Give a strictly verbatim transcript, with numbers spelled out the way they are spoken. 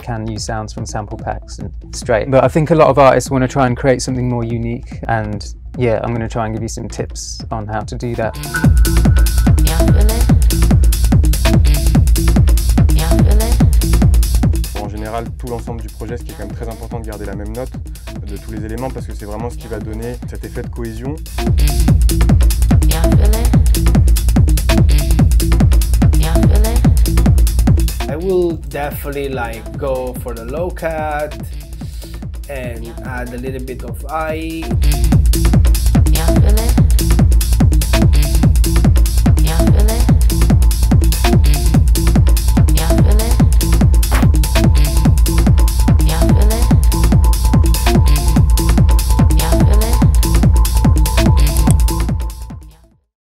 can use sounds from sample packs and straight. But I think a lot of artists want to try and create something more unique, and yeah, I'm going to try and give you some tips on how to do that. En général, tout l'ensemble du projet, ce qui est quand même très important de garder la même note de tous les éléments, parce que c'est vraiment ce qui va donner cet effet de cohésion. I will definitely like go for the low cut and add a little bit of eye.